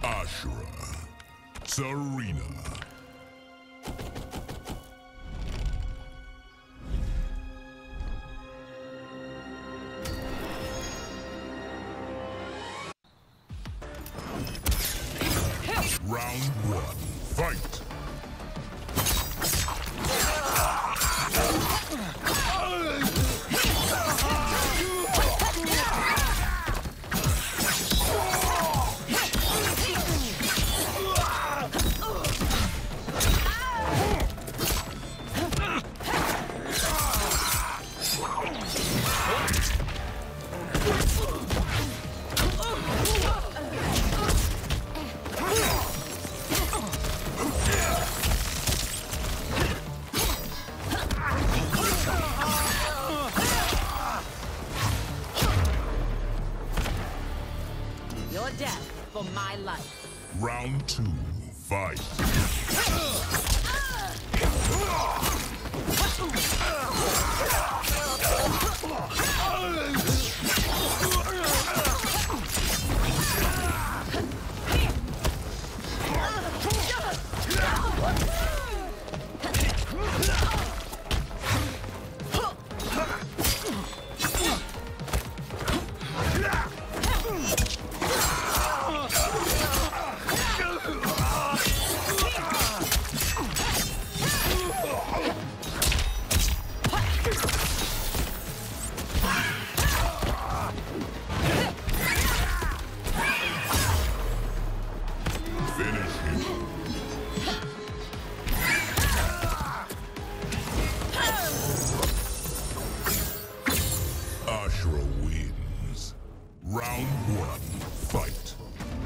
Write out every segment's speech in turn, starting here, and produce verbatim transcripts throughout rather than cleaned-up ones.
Ashrah, Serena. Round one, fight! Your death for my life. Round two, fight! Finish him. Ashrah wins. Round one, fight.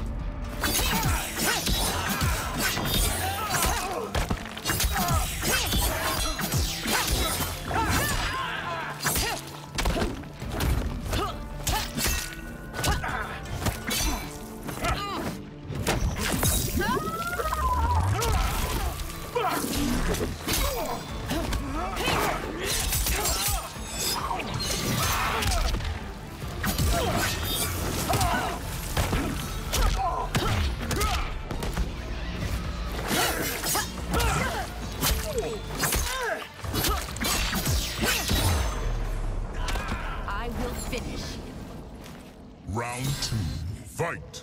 I will finish. Round two, fight!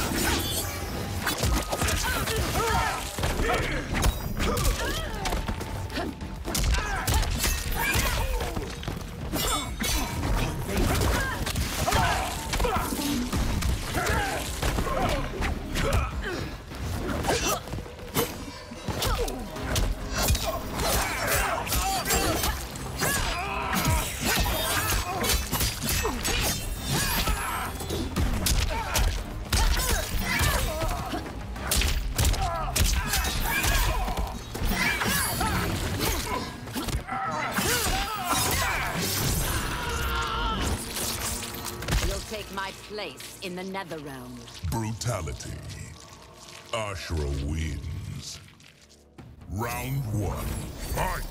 Take my place in the nether realm. Brutality. Ashrah wins. Round one, fight!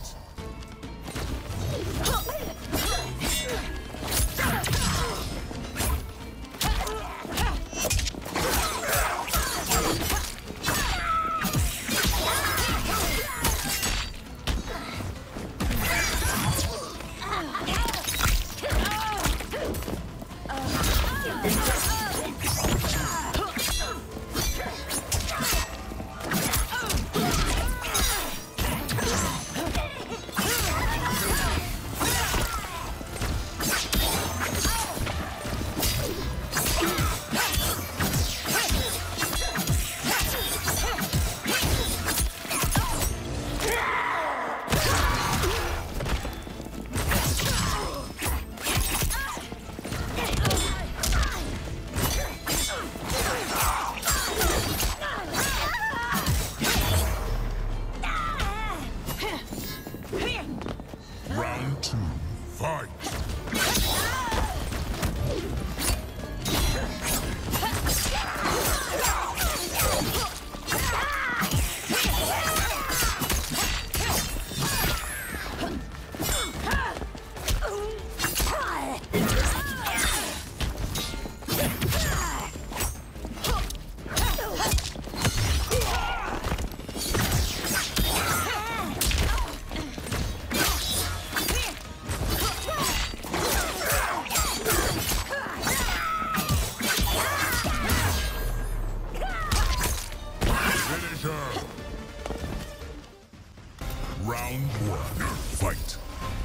Round one, fight.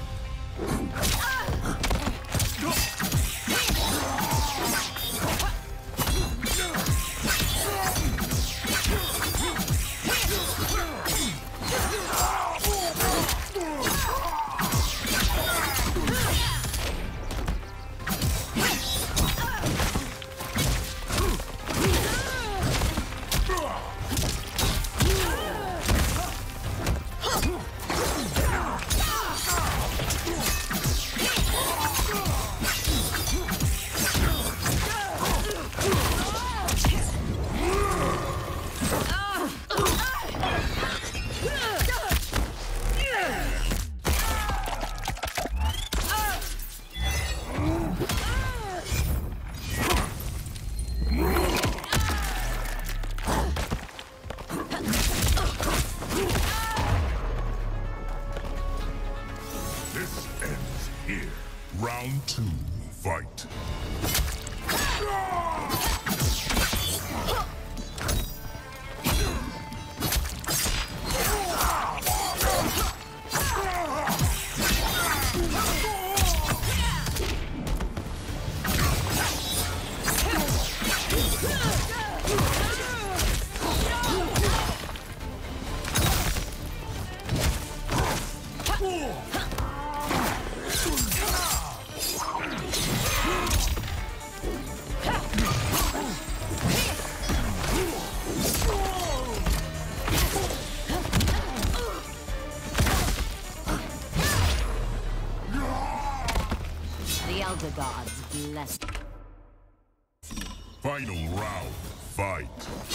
Round two, fight. The Elder Gods bless. Final round, fight.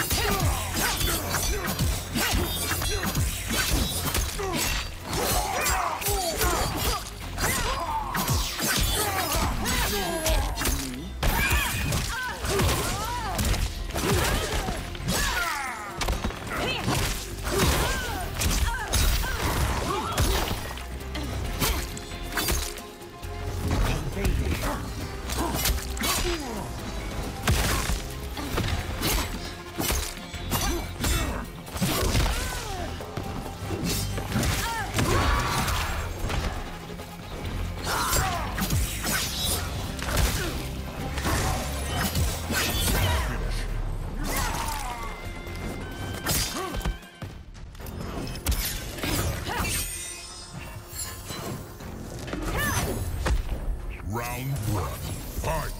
Round one, fight!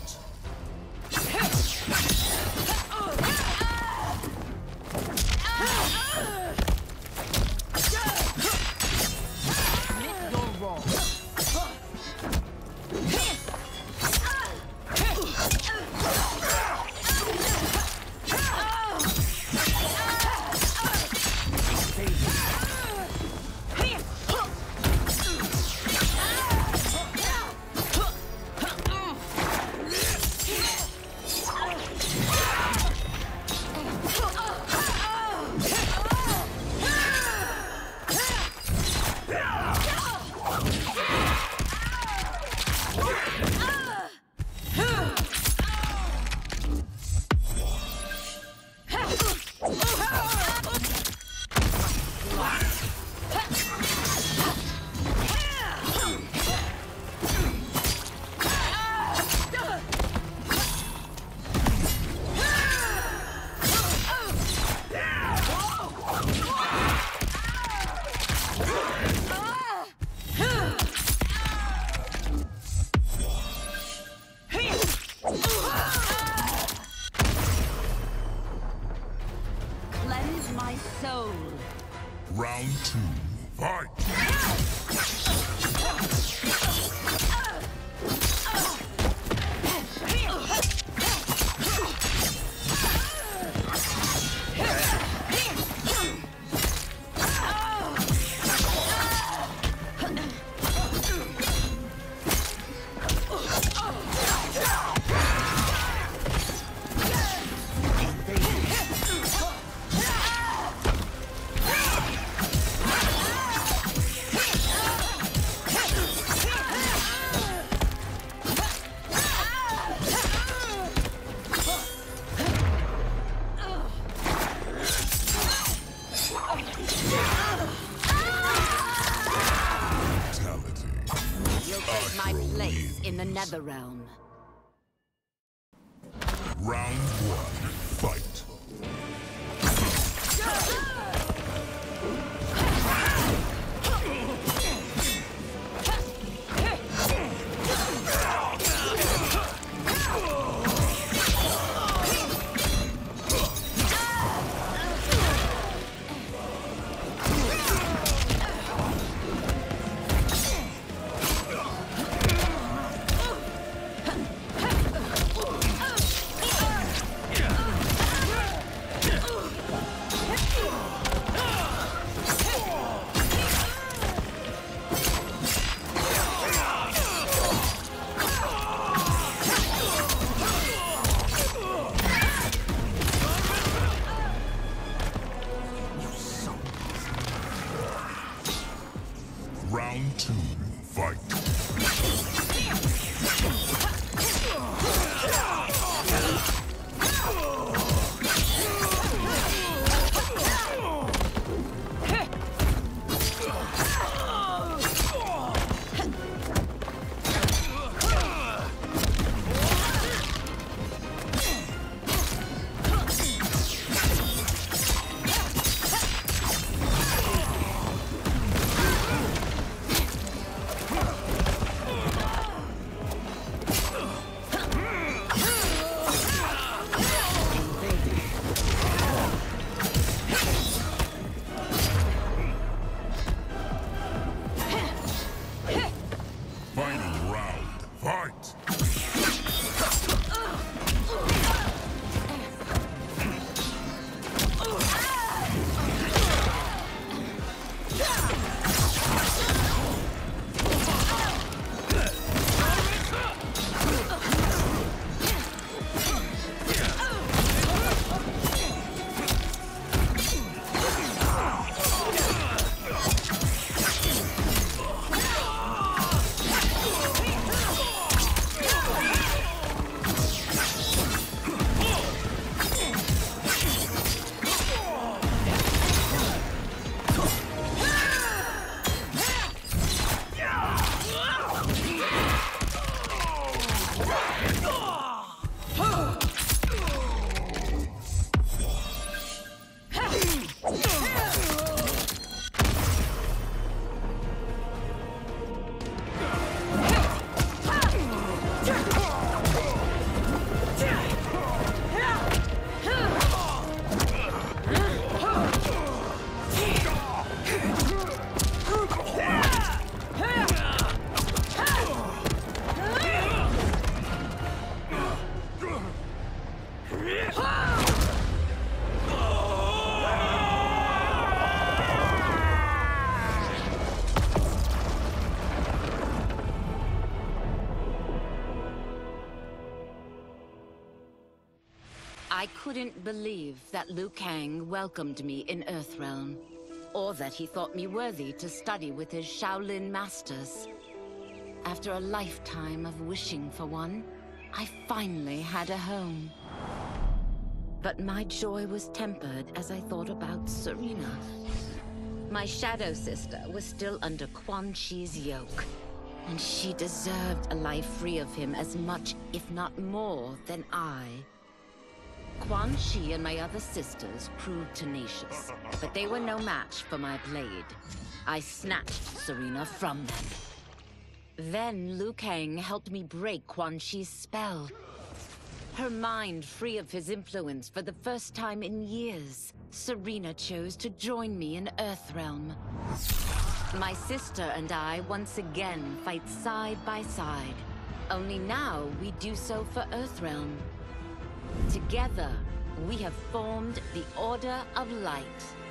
Cleanse my soul. Round two, fight! the realm. Round one, fight. Round two, fight. Final round, fight! I couldn't believe that Liu Kang welcomed me in Earthrealm, or that he thought me worthy to study with his Shaolin masters. After a lifetime of wishing for one, I finally had a home. But my joy was tempered as I thought about Serena. My shadow sister was still under Quan Chi's yoke, and she deserved a life free of him as much, if not more, than I. Quan Chi and my other sisters proved tenacious, but they were no match for my blade. I snatched Serena from them. Then Liu Kang helped me break Quan Chi's spell. Her mind free of his influence for the first time in years, Serena chose to join me in Earthrealm. My sister and I once again fight side by side, only now we do so for Earthrealm. Together, we have formed the Order of Light.